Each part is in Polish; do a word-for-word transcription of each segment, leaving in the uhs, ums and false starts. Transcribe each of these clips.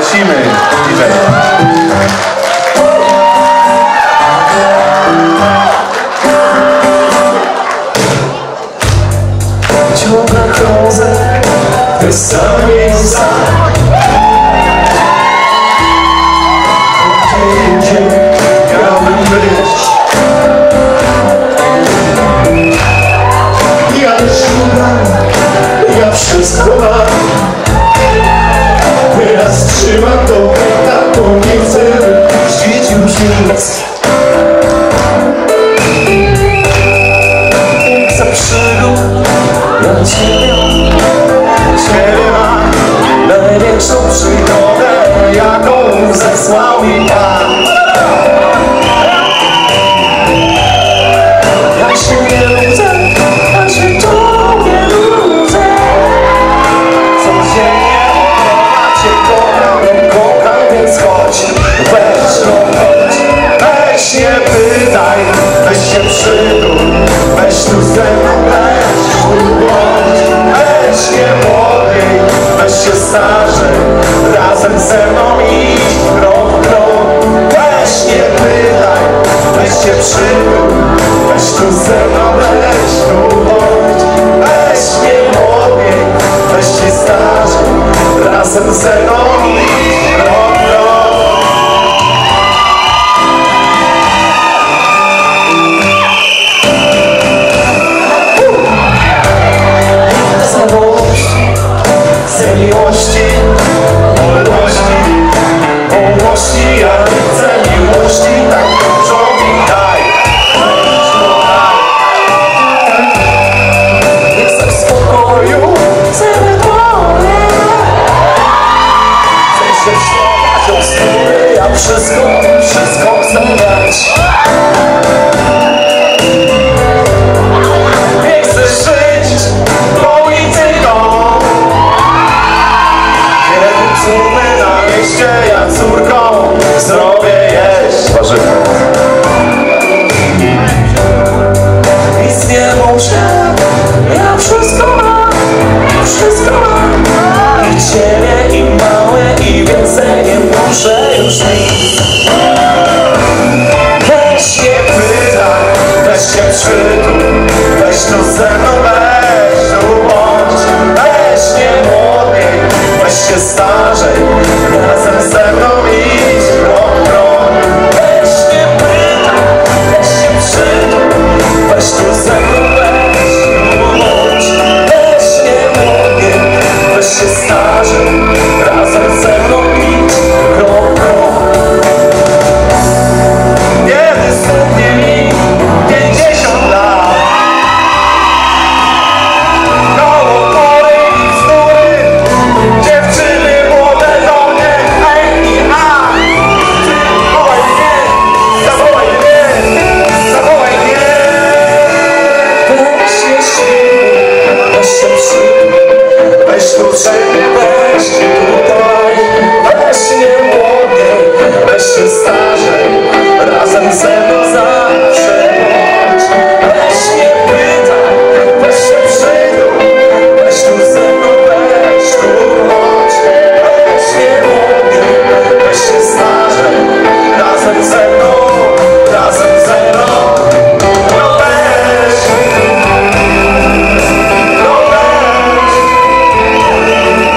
Lecimy. Ciągle krążę, te same miejsca. Gdzie indziej miałbym być. Ja szukam, ja wszystko mam. Teraz trzymam to, tak to nie chcę wypuścić już nic. Za przygód dla ciebie, ciebie mam największą przygodę, jaką zesłał mi Pan. Ja się nie nudzę, ja się tobie nudzę. Codziennie ja cię kocham, kocham, więc chodź, weź no chodź. Weź nie pytaj, weź się przytul, weź tu ze mną, weź tu bądź. Weź nie młodej, weź się starzej, razem ze mną idź krok w krok. Weź nie pytaj, weź się przytul, weź tu ze mną, weź tu bądź. Weź nie młodej, weź się starzej, razem ze mną idź krok w krok. Chcę miłości, wolności, wolności, ja chcę miłości, tak dużo mi daj. Nie chcę spokoju, chcę woli. Chcę się wstrzymać od skóry, ja wszystko, wszystko chcę dać. Nie chcę żyć polityką. Cumy na mieście, ja córką zrobię jeść warzywa. Nic nie muszę, ja wszystko mam, wszystko mam. I ciebie, i małe, i więcej nie muszę już nic. Weź nie pytaj, weź się przytul, weź tu ze mną, weź tu bądź. Weź nie młodej, weź się starzej, razem ze mną idź krok w krok. Weź nie pytaj, weź się przytul, weź tu ze mną, weź tu bądź. Weź nie młodej, weź się starzej, razem ze mną idź krok w krok. Kiedy stuknie mi pięćdziesiąt lat, koło pory i bzdury, dziewczyny młode do mnie, ej i a. Ty zawołaj mnie, zawołaj mnie, zawołaj mnie. Weź się śmiej, weź się przytul, weź tu ciebie, weź tutaj. Weź nie młodej, weź się starzej, razem ze mną zawsze bądź. Weź nie pytaj, weź się przytul, weź tu ze mną, weź tu chodź. Weź nie młodej, weź się starzej, razem ze mną, razem ze mną. No weź, no weź.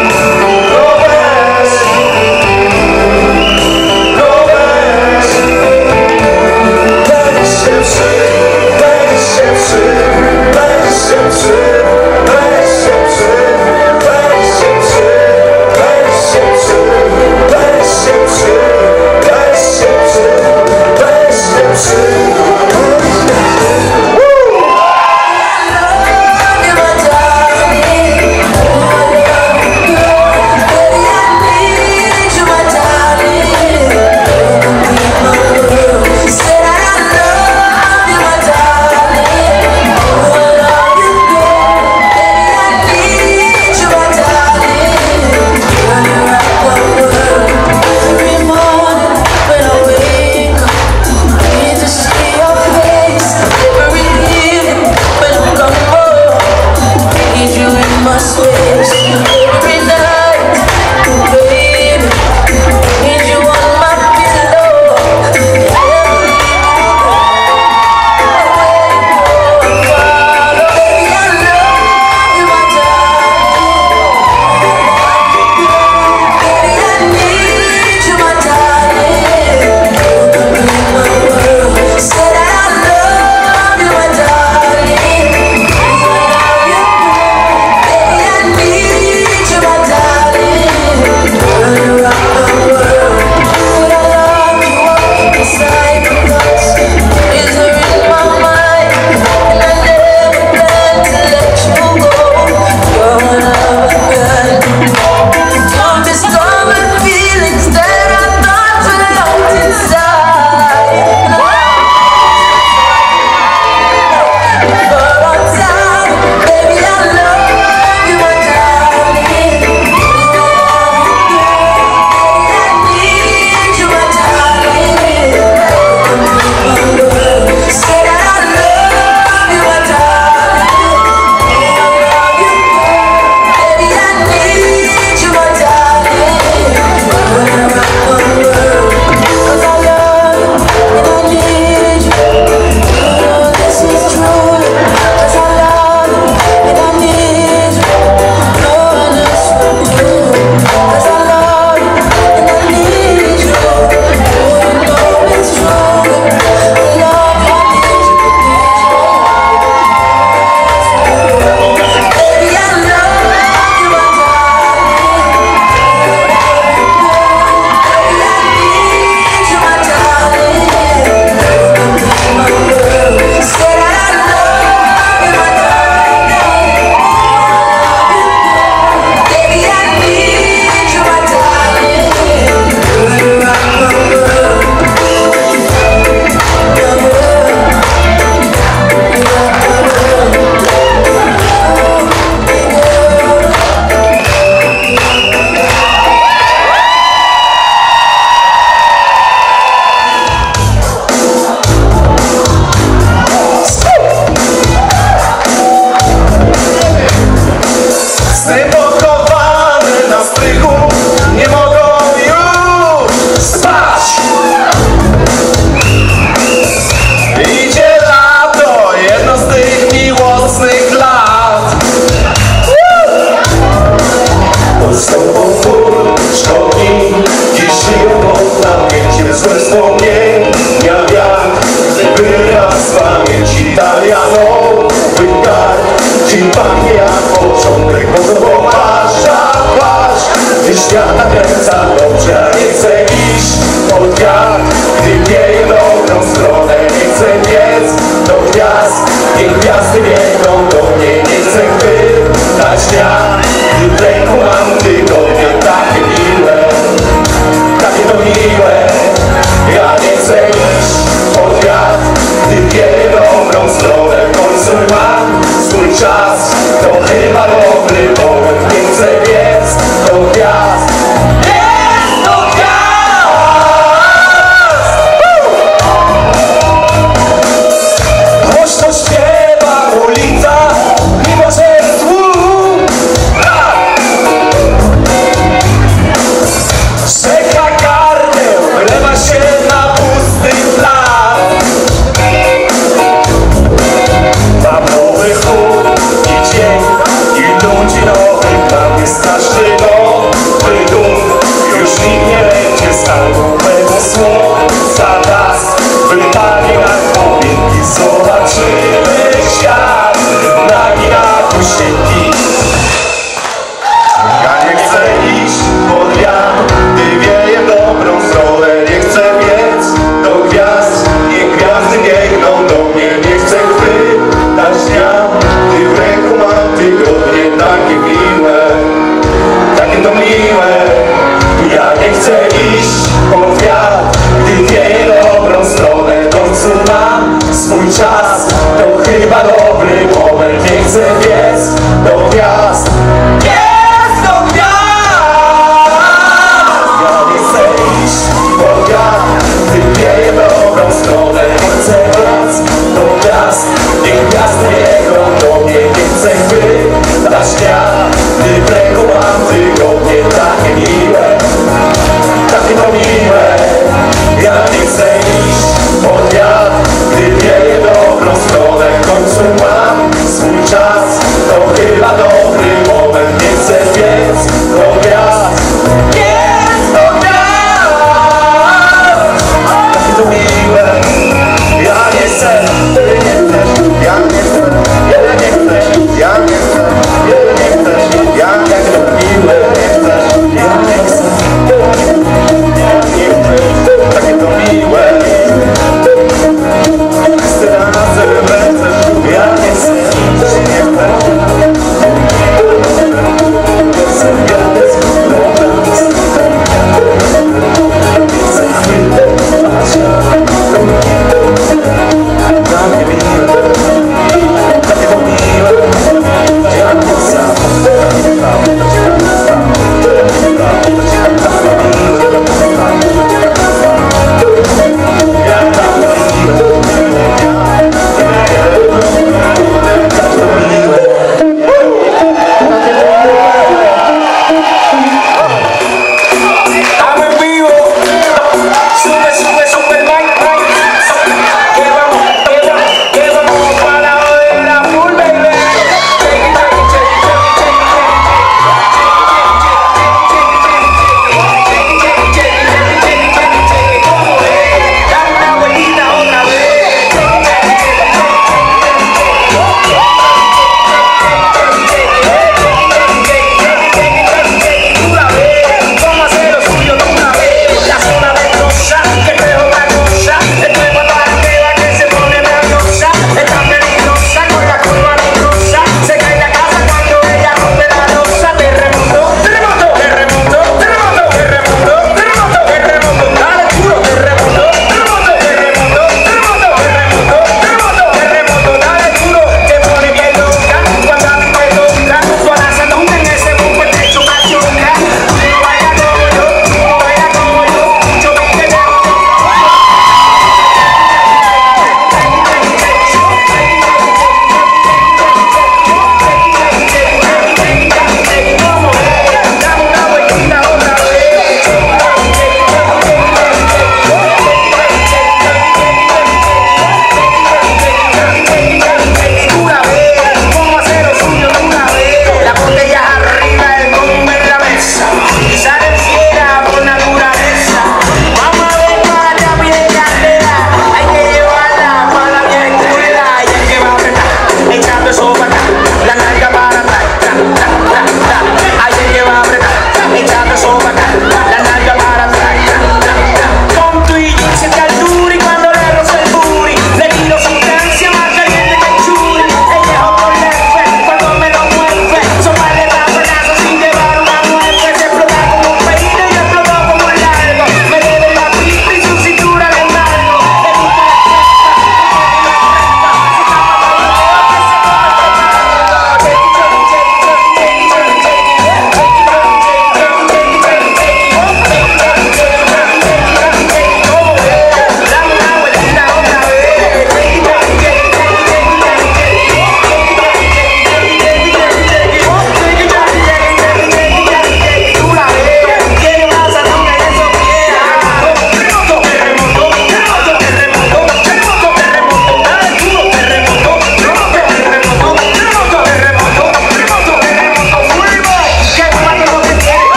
czas, to chyba dobry moment, więcej jest to gwiazd. Jest to gwiazd! Głośno śpiewa ulica, mimo że jest tłum. Rzeka gardeł wlewa się na pusty plac. Mam nowy chód i dzień i ludzi nowych.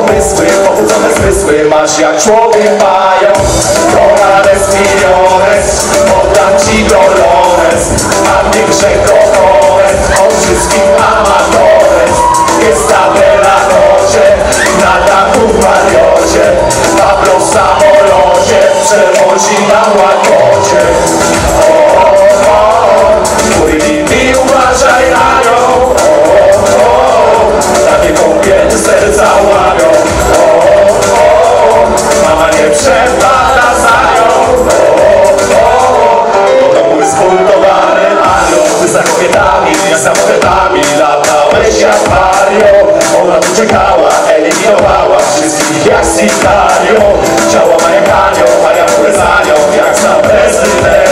pomysły, pobudzone zmysły masz jak człowiek mają. Dolores millones, oddam ci dolores, a nie grzech dolores, od wszystkich amatores. Jest tabela nocie, na dachu w Mariocie, Pablo w samolocie, przewozi na łakocie. O, o, o, mój mi uważaj na nią. O, o, takie kąpiel serca łamią. O, o, mama nie przepada za nią. O, o, to mój zbuntowany anioł. Ty za kobietami, ja za kobietami latałeś jak Mario. Ona tu czekała, eliminowała wszystkich jak Sicario. Ciała ma jak anioł, a ja za nią jak za prezydent.